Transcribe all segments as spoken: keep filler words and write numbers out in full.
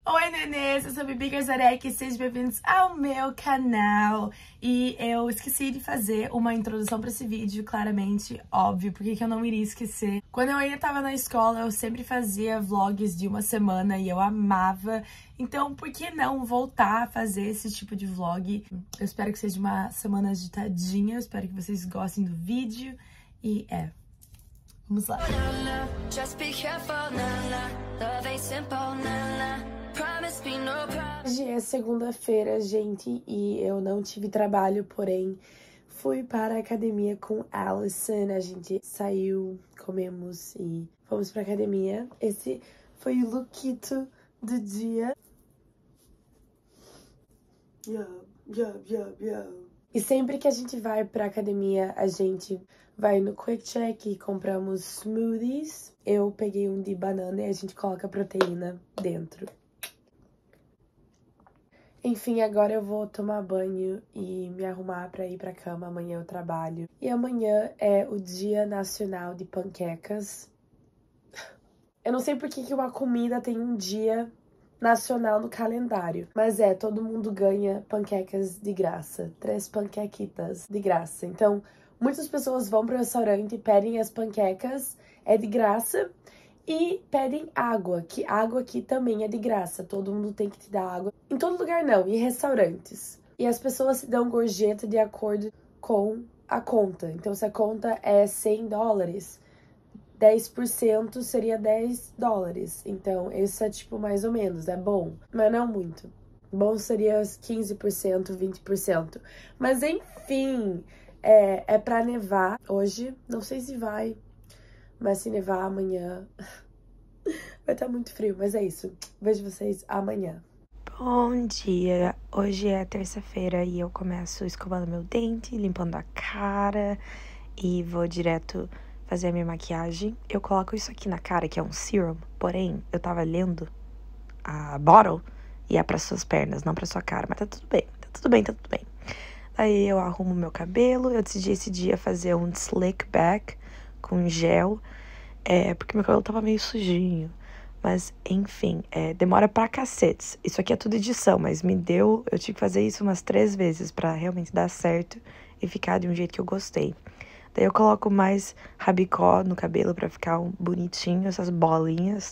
Oi, nenês! Eu sou a Bibi Garzarek e sejam bem-vindos ao meu canal. E eu esqueci de fazer uma introdução para esse vídeo, claramente, óbvio, porque que eu não iria esquecer. Quando eu ainda tava na escola, eu sempre fazia vlogs de uma semana e eu amava. Então, por que não voltar a fazer esse tipo de vlog? Eu espero que seja uma semana agitadinha, eu espero que vocês gostem do vídeo. E é, vamos lá. Hoje é segunda-feira, gente, e eu não tive trabalho, porém fui para a academia com Alison. A gente saiu, comemos e fomos para a academia. Esse foi o lookito do dia. Yeah, yeah, yeah, yeah. E sempre que a gente vai pra academia, a gente vai no Quick Check e compramos smoothies. Eu peguei um de banana e a gente coloca proteína dentro. Enfim, agora eu vou tomar banho e me arrumar pra ir pra cama. Amanhã eu trabalho. E amanhã é o Dia Nacional de Panquecas. Eu não sei por que que uma comida tem um dia nacional no calendário. Mas é, todo mundo ganha panquecas de graça. Três panquequitas de graça. Então, muitas pessoas vão pro restaurante e pedem as panquecas, é de graça. E pedem água, que água aqui também é de graça. Todo mundo tem que te dar água. Em todo lugar não, em restaurantes. E as pessoas se dão gorjeta de acordo com a conta. Então, se a conta é cem dólares, dez por cento seria dez dólares. Então, isso é tipo mais ou menos, é bom, mas não muito. Bom seria quinze por cento, vinte por cento. Mas enfim, é, é pra nevar hoje. Não sei se vai, mas se nevar amanhã vai estar muito frio. Mas é isso, vejo vocês amanhã. Bom dia, hoje é terça-feira e eu começo escovando meu dente, limpando a cara e vou direto fazer a minha maquiagem. Eu coloco isso aqui na cara, que é um serum, porém, eu tava lendo a bottle e é pra suas pernas, não pra sua cara, mas tá tudo bem, tá tudo bem, tá tudo bem. Aí eu arrumo meu cabelo, eu decidi esse dia fazer um slick back com gel, é, porque meu cabelo tava meio sujinho, mas enfim, é, demora pra cacetes. Isso aqui é tudo edição, mas me deu, eu tive que fazer isso umas três vezes pra realmente dar certo e ficar de um jeito que eu gostei. Daí eu coloco mais rabicó no cabelo pra ficar um bonitinho, essas bolinhas.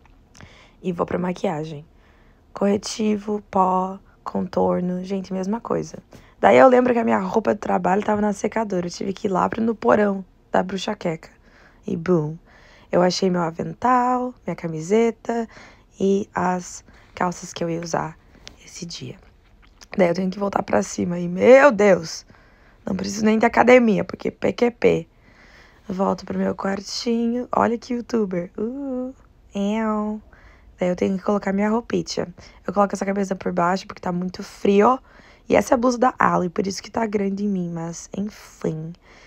E vou pra maquiagem. Corretivo, pó, contorno, gente, mesma coisa. Daí eu lembro que a minha roupa de trabalho tava na secadora. Eu tive que ir lá no porão da Bruxa Queca. E boom! Eu achei meu avental, minha camiseta e as calças que eu ia usar esse dia. Daí eu tenho que voltar pra cima e, meu Deus! Não preciso nem de academia, porque P Q P. Volto pro meu quartinho. Olha que youtuber. Uh, eu. Daí eu tenho que colocar minha roupinha. Eu coloco essa cabeça por baixo porque tá muito frio. E essa é a blusa da Ali, por isso que tá grande em mim. Mas, enfim.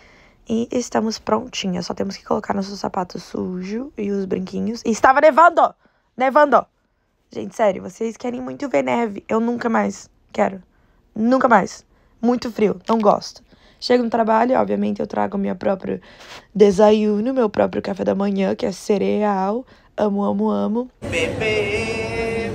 E estamos prontinhas. Só temos que colocar nossos sapatos sujos e os brinquinhos. E estava nevando! Nevando! Gente, sério, vocês querem muito ver neve. Eu nunca mais quero. Nunca mais. Muito frio, não gosto. Chego no trabalho, obviamente eu trago meu próprio desayuno, meu próprio café da manhã, que é cereal. Amo, amo, amo. Bebê,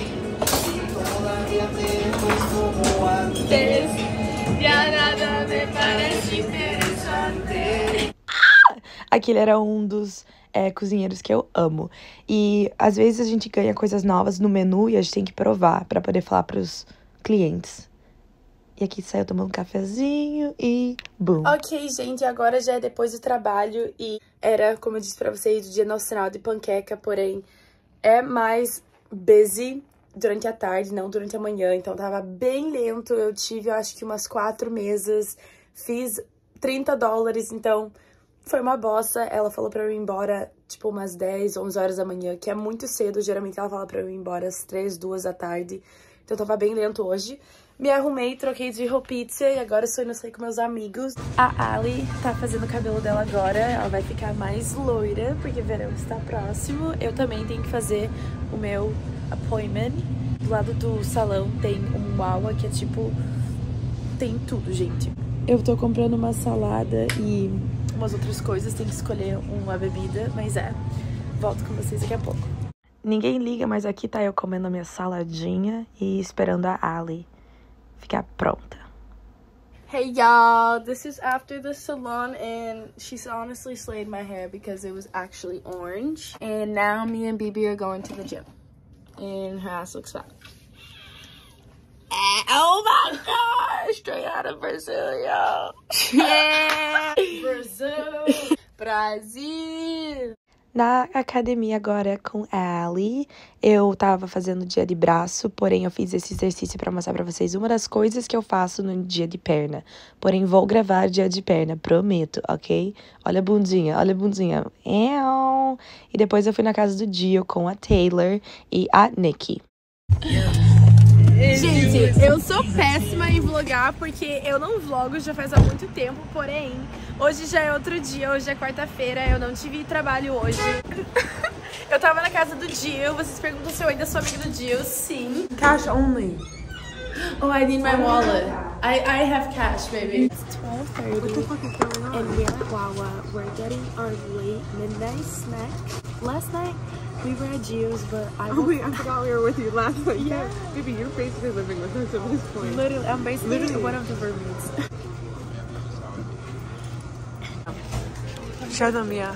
todavia temos como antes, já nada me parece interessante. Ah! Aquele era um dos é, cozinheiros que eu amo. E às vezes a gente ganha coisas novas no menu e a gente tem que provar pra poder falar pros clientes. E aqui saiu tomando um cafezinho e boom. Ok, gente, agora já é depois do trabalho e era, como eu disse pra vocês, o Dia Nacional de Panqueca, porém é mais busy durante a tarde, não durante a manhã, então tava bem lento. Eu tive, eu acho que umas quatro mesas, fiz trinta dólares, então foi uma bosta. Ela falou pra eu ir embora, tipo, umas dez, onze horas da manhã, que é muito cedo. Geralmente ela fala pra eu ir embora às três, duas da tarde, então tava bem lento hoje. Me arrumei, troquei de roupinha e agora estou indo sair com meus amigos. A Ali tá fazendo o cabelo dela agora, ela vai ficar mais loira, porque verão está próximo. Eu também tenho que fazer o meu appointment. Do lado do salão tem um Wawa, que é tipo... tem tudo, gente. Eu tô comprando uma salada e umas outras coisas, tem que escolher uma bebida, mas é... volto com vocês daqui a pouco. ninguém liga, mas aqui tá eu comendo a minha saladinha e esperando a Ali ficar pronta. Hey y'all, this is after the salon and she's honestly slayed my hair because it was actually orange. And now me and B B are going to the gym and her ass looks fat. Oh my gosh, straight out of Brazil, y'all. Yeah, Brazil, Brasil. Na academia agora com a Ali, eu tava fazendo dia de braço, porém eu fiz esse exercício pra mostrar pra vocês uma das coisas que eu faço no dia de perna. Porém vou gravar dia de perna, prometo, ok? Olha a bundinha, olha a bundinha. E depois eu fui na casa do Dio com a Taylor e a Nikki. Gente, eu sou péssima em vlogar porque eu não vlogo já faz há muito tempo, porém, hoje já é outro dia, hoje é quarta-feira, eu não tive trabalho hoje. Eu tava na casa do Dio, vocês perguntam se eu ainda sou amiga do Dio, sim. Cash only. Oh, I need my wallet. I, I have cash, baby. It's twelve thirty What the fuck is going on? and we're at Wawa. We're getting our late midnight snack. Last night, we were at Gio's, but I Oh wait, I forgot we were with you last night. Yeah. Baby, you're basically living with us at this point. Literally, I'm basically Literally. one of the vermins. Show them, Mia.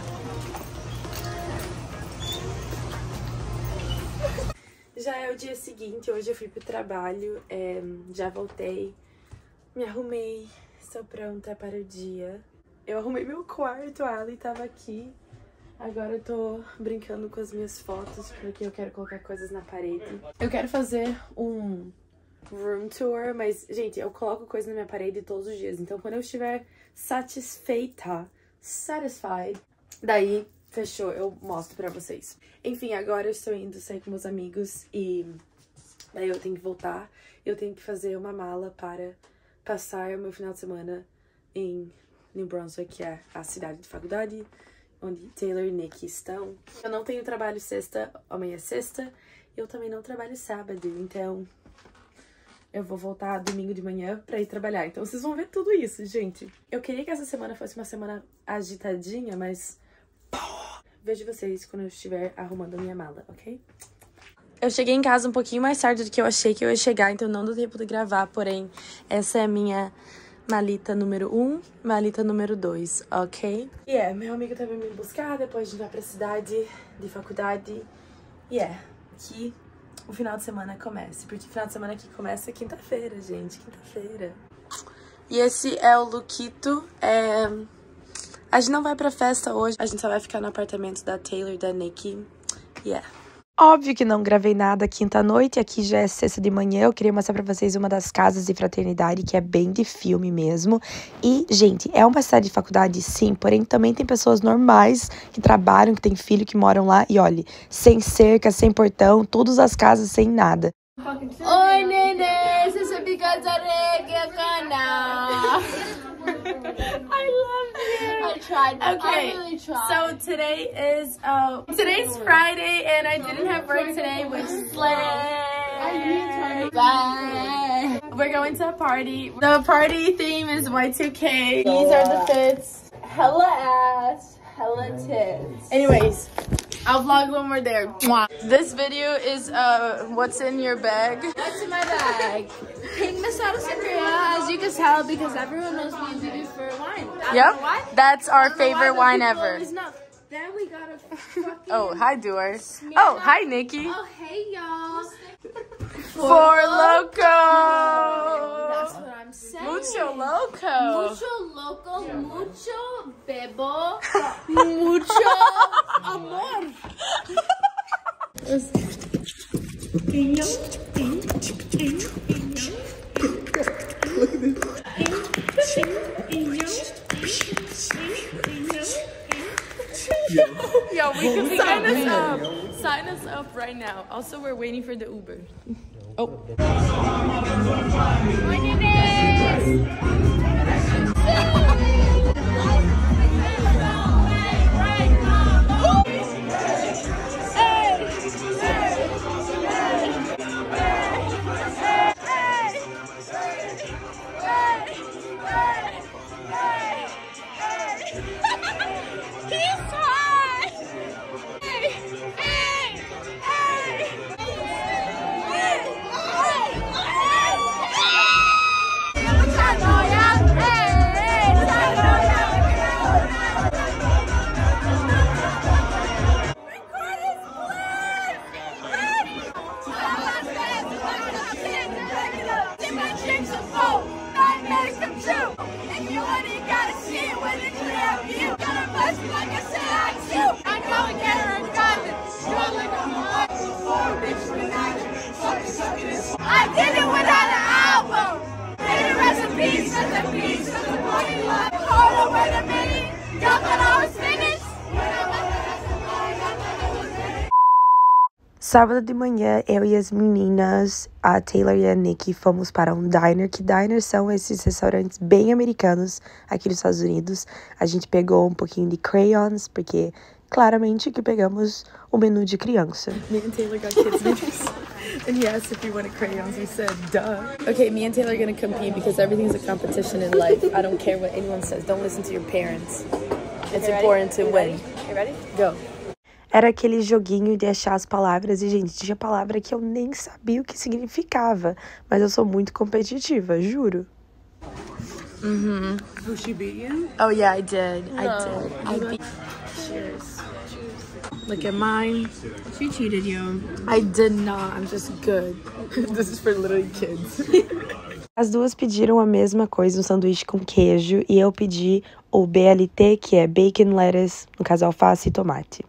Já é o dia seguinte, hoje eu fui pro trabalho, é, já voltei, me arrumei, estou pronta para o dia. Eu arrumei meu quarto, a Ali tava aqui. Agora eu tô brincando com as minhas fotos, porque eu quero colocar coisas na parede. Eu quero fazer um room tour, mas, gente, eu coloco coisa na minha parede todos os dias. Então, quando eu estiver satisfeita, satisfied, daí, fechou, eu mostro pra vocês. Enfim, agora eu estou indo sair com meus amigos e daí eu tenho que voltar. Eu tenho que fazer uma mala para passar o meu final de semana em New Brunswick, que é a cidade de faculdade, onde Taylor e Nikki estão. Eu não tenho trabalho sexta, amanhã é sexta. Eu também não trabalho sábado, então eu vou voltar domingo de manhã pra ir trabalhar. Então vocês vão ver tudo isso, gente. Eu queria que essa semana fosse uma semana agitadinha, mas vejo vocês quando eu estiver arrumando a minha mala, ok? Eu cheguei em casa um pouquinho mais tarde do que eu achei que eu ia chegar, então não deu tempo de gravar, porém essa é a minha malita número um, malita número dois, ok? E é, meu amigo tá vindo me buscar, depois a gente vai pra cidade de faculdade. E é, que o final de semana comece, porque o final de semana aqui começa quinta-feira, gente, quinta-feira. E esse é o lookito, é... a gente não vai pra festa hoje, a gente só vai ficar no apartamento da Taylor e da Nikki, e yeah. Óbvio que não gravei nada quinta-noite, aqui já é sexta de manhã, eu queria mostrar pra vocês uma das casas de fraternidade, que é bem de filme mesmo. E, gente, é uma cidade de faculdade, sim, porém também tem pessoas normais que trabalham, que tem filho, que moram lá, e olha, sem cerca, sem portão, todas as casas sem nada. Oi, nenê, você sabe casar canal. I love you. I tried. Okay. I really tried. So today is uh today's Friday and I didn't have work today, which is lame. Bye. We're going to a party. The party theme is Y two K. These are the fits. Hella ass, hella tits. Anyways, I'll vlog when we're there. Mwah. This video is uh what's in your bag. What's in my bag? Pink Moscato Sangria, as you can tell, because everyone knows me and Bibi for wine. I Yep, don't know why. that's our favorite why, wine ever. Then we got a fucking Oh, hi, Duar. Oh, hi, Nikki. Oh, hey, y'all. Four Loco. That's what I'm saying. Mucho Loco. Mucho loco, mucho bebo, mucho amor. Yo, we can sign us up. Sign us up right now. Also, we're waiting for the Uber. Oh. He's hot! Hey, hey, hey. Sábado de manhã, eu e as meninas, a Taylor e a Nikki, fomos para um diner, que diners são esses restaurantes bem americanos aqui nos Estados Unidos. A gente pegou um pouquinho de crayons, porque claramente que pegamos o menu de criança. Me and Taylor got kids menus, and he asked if we wanted crayons. We said, duh. Okay, me and Taylor are gonna compete because everything's a competition in life. I don't care what anyone says. Don't listen to your parents. It's important to win. You ready? Go. Era aquele joguinho de achar as palavras. E, gente, tinha palavra que eu nem sabia o que significava. Mas eu sou muito competitiva, juro. Mm-hmm. Who she beat you? Oh, yeah, I did. No. I did. I beat... Cheers. Cheers. Look at mine. She cheated you. I did not. I'm just good. This is for little kids. As duas pediram a mesma coisa, um sanduíche com queijo. E eu pedi o B L T, que é bacon, lettuce, no caso alface e tomate.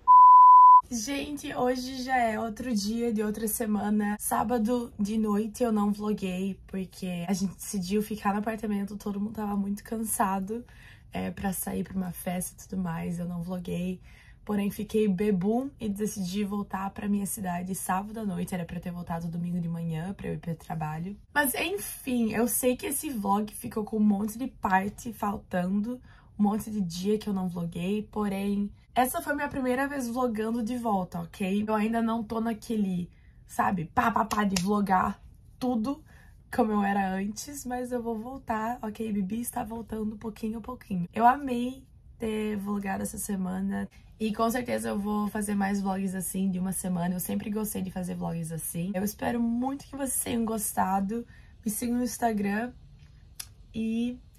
Gente, hoje já é outro dia de outra semana. Sábado de noite eu não vloguei, porque a gente decidiu ficar no apartamento, todo mundo tava muito cansado é, pra sair pra uma festa e tudo mais. Eu não vloguei, porém fiquei bebum e decidi voltar pra minha cidade sábado à noite. Era pra ter voltado domingo de manhã pra eu ir pro trabalho. Mas enfim, eu sei que esse vlog ficou com um monte de parte faltando, um monte de dia que eu não vloguei, porém... essa foi minha primeira vez vlogando de volta, ok? Eu ainda não tô naquele, sabe, pá, pá, pá, de vlogar tudo como eu era antes, mas eu vou voltar, ok? Bibi está voltando pouquinho a pouquinho. Eu amei ter vlogado essa semana e com certeza eu vou fazer mais vlogs assim de uma semana. Eu sempre gostei de fazer vlogs assim. Eu espero muito que vocês tenham gostado. Me sigam no Instagram e...